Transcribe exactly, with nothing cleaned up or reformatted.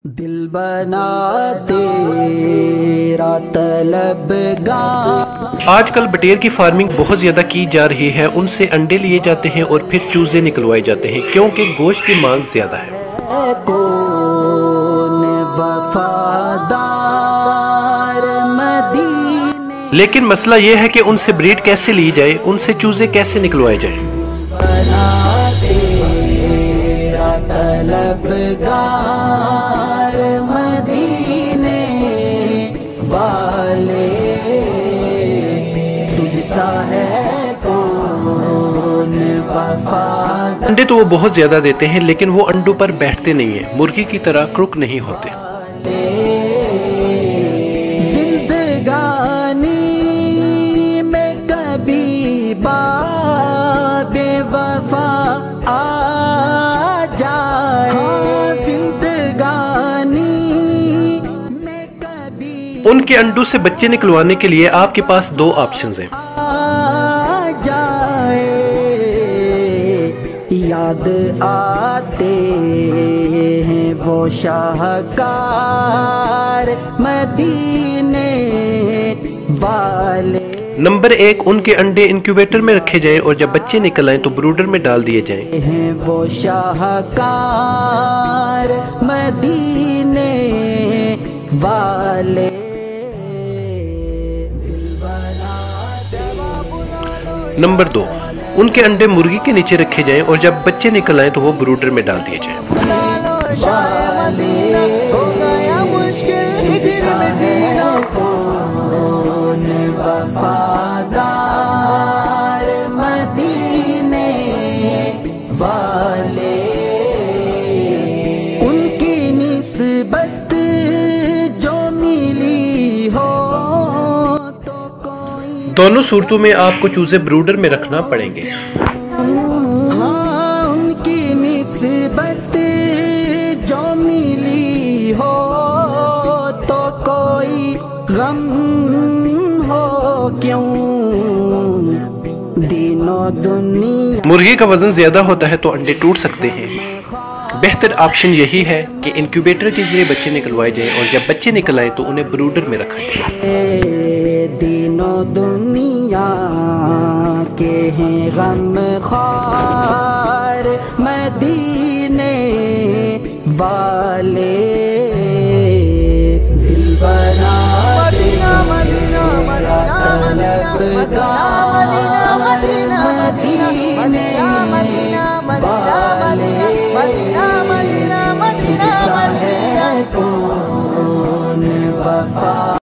دل بنا تیرا طلبگار۔ آج کل بٹیر کی فارمنگ بہت زیادہ کی جا رہی ہے، ان سے انڈے لیے جاتے ہیں اور پھر چوزے نکلوائے جاتے ہیں کیونکہ گوشت کی مانگ زیادہ ہے۔ کون وفادار مدینے، لیکن مسئلہ یہ ہے کہ ان سے بریڈ کیسے لی جائے، ان سے چوزے کیسے نکلوائے جائیں۔ بنا تیرا طلبگار مدینے والے، تجھ سا ہے کون وفادار۔ انڈے تو وہ بہت زیادہ دیتے ہیں لیکن وہ انڈوں پر بیٹھتے نہیں ہیں، مرغی کی طرح کرک نہیں ہوتے۔ زندگانی میں کبھی باب وفا آ جائے، زندگانی میں کبھی ان کے انڈوں سے بچے نکلوانے کے لیے آپ کے پاس دو آپشنز ہیں۔ آ جائے، یاد آتے ہیں وہ شاہکار مدینے والے۔ نمبر ایک، ان کے انڈے انکیوبیٹر میں رکھے جائیں اور جب بچے نکل آئیں تو بروڈر میں ڈال دیے جائیں۔ ہیں وہ شاہکار مدینے والے۔ نمبر دو، ان کے انڈے مرغی کے نیچے رکھے جائیں اور جب بچے نکل آئیں تو وہ بروڈر میں ڈال دیے جائیں۔ وفادار مدینے والے، ان کی نسبت جو ملی ہو تو کوئی، دونوں صورتوں میں آپ کو چوزے بروڈر میں رکھنا پڑیں گے۔ ہاں ان کی نسبت جو ملی ہو تو کوئی غم ہو کیوں، دین و دنیا مرغی کا وزن زیادہ ہوتا ہے تو انڈے ٹوٹ سکتے ہیں۔ بہتر آپشن یہی ہے کہ انکیوبیٹر کے ذریعے بچے نکلوائے جائیں اور جب بچے نکل آئیں تو انہیں بروڈر میں رکھا جائے۔ دین و دنیا کے ہیں غم خوار مدینے والے، دل بنا مدینہ مدینہ مدینہ مدینہ مدینہ مدینہ والے، تجھ سا ہے کون وفا